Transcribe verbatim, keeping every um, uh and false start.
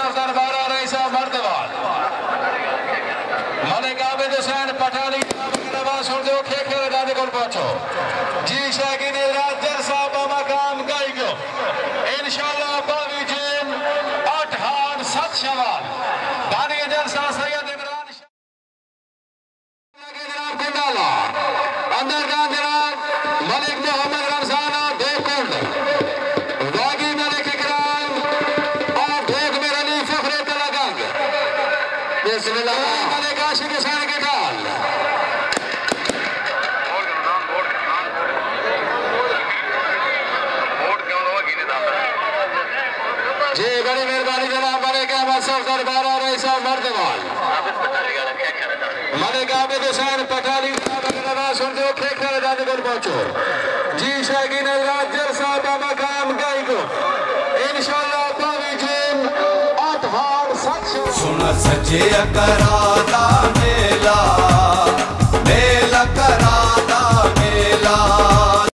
صاحب دربار آ رہی صاحب مردوال ملک عابد حسین پٹھانی آواز سن دو کھے کھے دادے کو پہنچو جی شاگین راجر صاحب مقام گئی گو انشاءاللہ باوی جن آٹھ ہار ست شوال دانی جلسہ سید عمران جناب کنڈالا اندر کا جناب ملک محمد رمضانہ دو کنڈ واگی ملک اکرام اور ڈھوک میں علی فخر تلگنگ بسم اللہ ملک عاشق حسین کے ڈال جی بڑی مہربانی جناب ملک احمد صاحب دربار آ رہی صاحب مردوال ملک عابد حسین پٹھانی آواز سن دو کھے کھے دادے کو پہنچو جی شاگین راجر صاحب مقام گئی گو انشاءاللہ باوی جن آٹھ ہار ست شوال سن سجے کراہ دا میلہ